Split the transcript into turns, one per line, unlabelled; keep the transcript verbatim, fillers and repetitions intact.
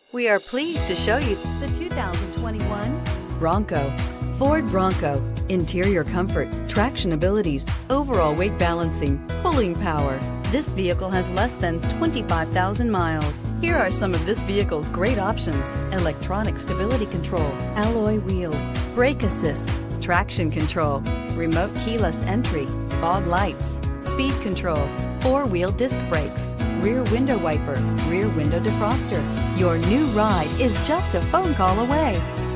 We are pleased to show you the two thousand twenty-one Bronco. Ford Bronco. Interior comfort, traction abilities, overall weight balancing, pulling power. This vehicle has less than twenty-five thousand miles. Here are some of this vehicle's great options: electronic stability control, alloy wheels, brake assist, traction control, remote keyless entry, fog lights, speed control, four-wheel disc brakes, rear window wiper, rear window defroster. Your new ride is just a phone call away.